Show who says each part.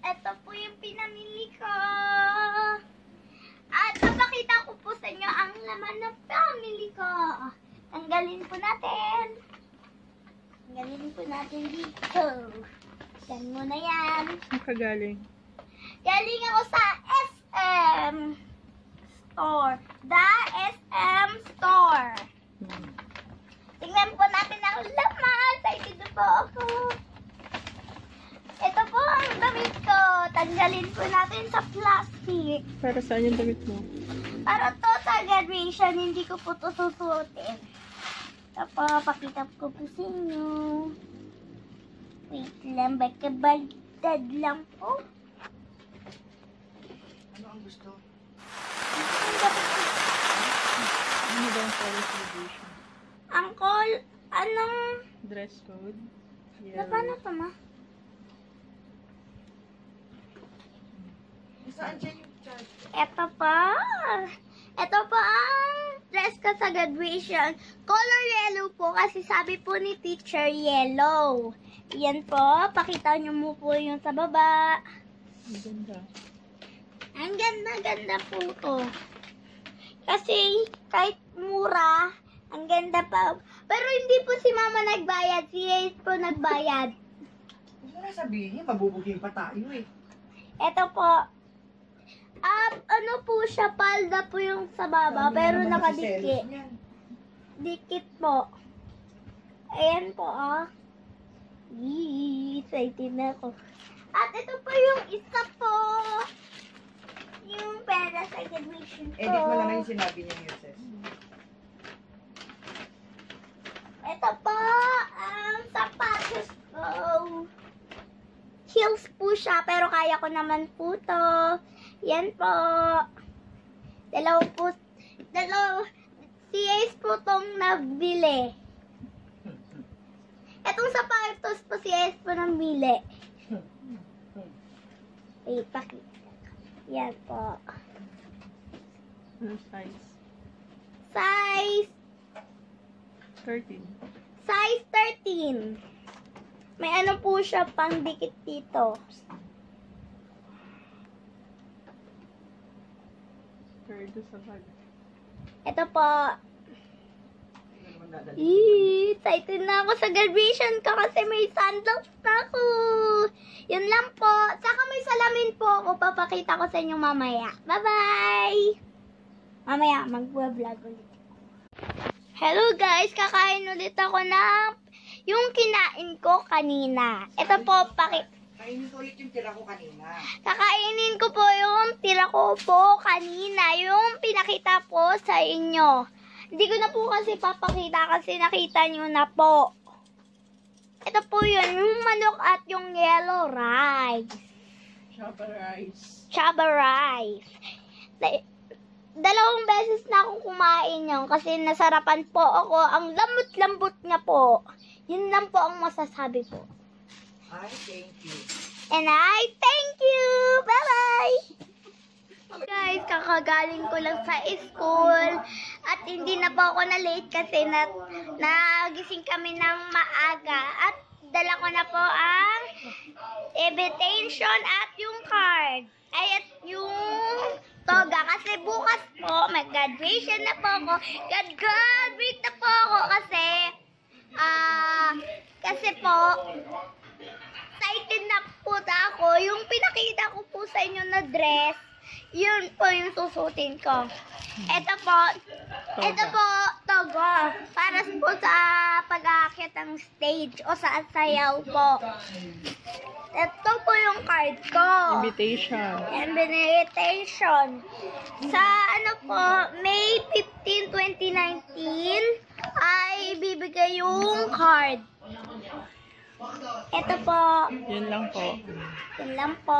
Speaker 1: ito po yung pinamili ko. At papakita ko po sa inyo ang laman ng family ko. Tanggalin po natin. Tanggalin po natin dito. Yan muna yan.
Speaker 2: Saan ka galing?
Speaker 1: Galing ako sa SM Store. The SM Store. Tingnan po natin ang laman. Excited na po ako. Ito po ang damit ko. Tanggalin po natin sa plastic.
Speaker 2: Para saan yung damit mo?
Speaker 1: Para to sa graduation, hindi ko po to susuotin. Tapos, pakita ko po sa inyo. Wait lang, baka baliktad lang po.
Speaker 3: Ano ang gusto?
Speaker 2: Ano ba ang college graduation?
Speaker 1: Uncle, anong...
Speaker 2: Dress code?
Speaker 1: Paano to, ma?
Speaker 3: Saan dyan yung charge?
Speaker 1: Ito pa. Ito pa ang dress ko sa graduation. Color yellow po kasi sabi po ni teacher yellow. Yan po. Pakita nyo mo po yung sa baba.
Speaker 2: Ang ganda.
Speaker 1: Ang ganda po to. Kasi kahit mura, ang ganda pa. Pero hindi po si mama nagbayad. Si Ace po nagbayad.
Speaker 3: Huwag mo na sabihin, mabubugin pa tayo eh.
Speaker 1: Ito po. Ano po siya, palda po yung sa baba, pero nakadikit. Dikit po. Ayan po, excited na ako. At ito po yung isa po. Yung pera sa graduation ko.
Speaker 3: Edit mo lang yung sinabi niya, Mrs.
Speaker 1: Ito po, ang sapatos ko. Heels po siya, pero kaya ko naman po to. Yan po. Dalaw, si Ace po tong nabili. Etong sapatos po si Ace po nabili. Wait, pakita. Yan po.
Speaker 2: Ano size?
Speaker 1: Size
Speaker 2: 13.
Speaker 1: Size 13. May ano po siya pang dikit dito.
Speaker 2: Third sa bag.
Speaker 1: Ito po. Excited na ako sa graduation ko kasi may sandals na ako. Yun lang po. Saka may salamin po ako. Papakita ko sa inyo mamaya. Bye-bye! Mamaya, mag-vlog ulit. Hello guys! Kakain ulit ako ng yung kinain ko kanina. Ito po,
Speaker 3: Kainin ko ulit yung tira ko kanina.
Speaker 1: kakainin ko po yung tira ko po kanina. Yung pinakita po sa inyo. Hindi ko na po kasi papakita kasi nakita nyo na po. Ito po yun, yung manok at yung yellow rice.
Speaker 2: Chapa rice.
Speaker 1: Chaba rice. Dalawang beses na akong kumain yun kasi nasarapan po ako. Ang lambot-lambot niya po. Yun lang po ang masasabi ko.
Speaker 3: Ay, thank you.
Speaker 1: And I thank you! Bye-bye! Guys, kakagaling ko lang sa school at hindi na po ako na late kasi nagising kami ng maaga at dala ko na po ang invitation at yung card. Ay, at yung toga kasi bukas po, mag-graduation na po ako. God-graduate na po ako kasi po, excited na po ako. Yung pinakita ko po sa inyo na dress, yun po yung susutin ko. Ito po, togo. Para po sa pag-aakyat ng stage o sa sayaw po. Ito po yung card ko.
Speaker 2: Invitation.
Speaker 1: Invitation. Sa May 15, 2019 ay bibigay yung card. Ito po.
Speaker 2: Yun lang po.
Speaker 1: Yun lang po.